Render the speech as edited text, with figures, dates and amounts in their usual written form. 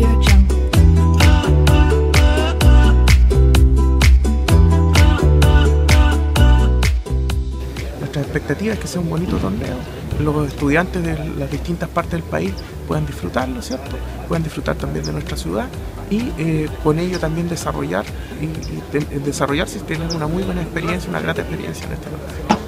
AudioJungle. Nuestra expectativa es que sea un bonito torneo, los estudiantes de las distintas partes del país puedan disfrutarlo, ¿cierto? Puedan disfrutar también de nuestra ciudad y con ello también desarrollarse y tener una muy buena experiencia, una grata experiencia en este lugar.